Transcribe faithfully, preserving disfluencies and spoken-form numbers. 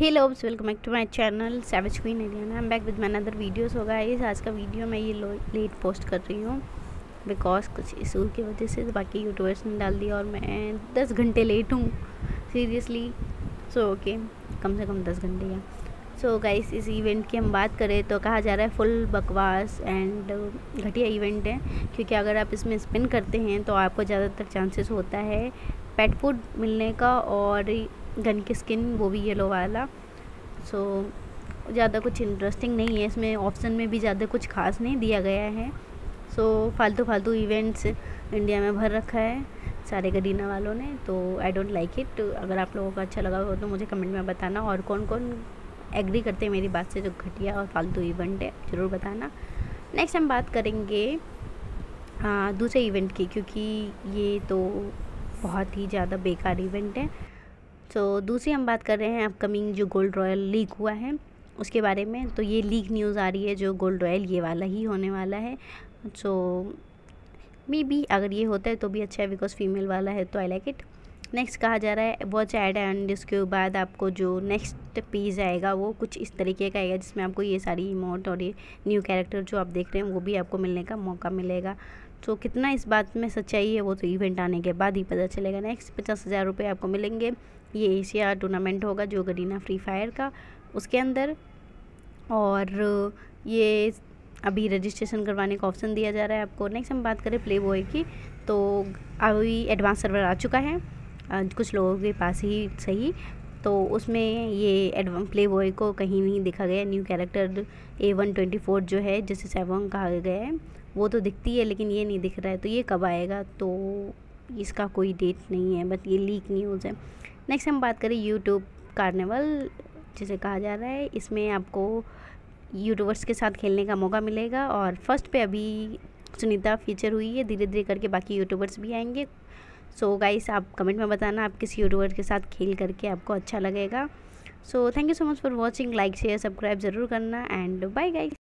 Hey loves, welcome back to my channel savage queen Aliana. I am back with my another video. So guys, आज का video मैं ये late post कर रही हूँ because कुछ इशू की वजह से बाकी यूट्यूबर्स ने डाल दिया और मैं दस घंटे लेट हूँ सीरियसली। सो ओके, कम से कम दस घंटे या सो गाइस, इस इवेंट की हम बात करें तो कहा जा रहा है फुल बकवास एंड घटिया इवेंट है, क्योंकि अगर आप इसमें स्पिन करते हैं तो आपको ज़्यादातर चांसेस होता है पेट फूड मिलने का और गन की स्किन, वो भी येलो वाला। सो so, ज़्यादा कुछ इंटरेस्टिंग नहीं है इसमें, ऑप्शन में भी ज़्यादा कुछ खास नहीं दिया गया है। सो so, फालतू फालतू इवेंट्स इंडिया में भर रखा है सारे गरीना वालों ने, तो आई डोंट लाइक इट। अगर आप लोगों को अच्छा लगा हो तो मुझे कमेंट में बताना, और कौन कौन एग्री करते हैं मेरी बात से जो घटिया और फालतू इवेंट है ज़रूर बताना। नेक्स्ट हम बात करेंगे हाँ दूसरे इवेंट की, क्योंकि ये तो बहुत ही ज़्यादा बेकार इवेंट है। तो so, दूसरी हम बात कर रहे हैं अपकमिंग जो गोल्ड रॉयल लीक हुआ है उसके बारे में। तो ये लीक न्यूज़ आ रही है जो गोल्ड रॉयल ये वाला ही होने वाला है। सो मे बी अगर ये होता है तो भी अच्छा है बिकॉज फीमेल वाला है, तो आई लाइक इट। नेक्स्ट कहा जा रहा है वॉच ऐड एंड इसके बाद आपको जो नेक्स्ट पेज आएगा वो कुछ इस तरीके का आएगा जिसमें आपको ये सारी इमोट और ये न्यू कैरेक्टर जो आप देख रहे हैं वो भी आपको मिलने का मौका मिलेगा। तो कितना इस बात में सच्चाई है वो तो इवेंट आने के बाद ही पता चलेगा। नेक्स्ट पचास हज़ार रुपये आपको मिलेंगे। ये एशिया टूर्नामेंट होगा जो गरीना फ्री फायर का उसके अंदर, और ये अभी रजिस्ट्रेशन करवाने का ऑप्शन दिया जा रहा है आपको। नेक्स्ट हम बात करें प्ले बॉय की, तो अभी एडवांस सर्वर आ चुका है कुछ लोगों के पास ही सही, तो उसमें ये एडवांस प्ले बॉय को कहीं नहीं दिखा गया। New character A one twenty four जो है जिसे सेवन कहा गया है वो तो दिखती है लेकिन ये नहीं दिख रहा है, तो ये कब आएगा तो इसका कोई डेट नहीं है, बट ये लीक न्यूज़ है। नेक्स्ट हम बात करें यूट्यूब कार्निवल जिसे कहा जा रहा है, इसमें आपको यूट्यूबर्स के साथ खेलने का मौका मिलेगा और फर्स्ट पे अभी सुनीता फीचर हुई है, धीरे धीरे करके बाकी यूट्यूबर्स भी आएंगे। सो गाइस, आप कमेंट में बताना आप किस यूट्यूबर के साथ खेल करके आपको अच्छा लगेगा। So thank you so much for watching, like share subscribe ज़रूर करना एंड बाय गाइस।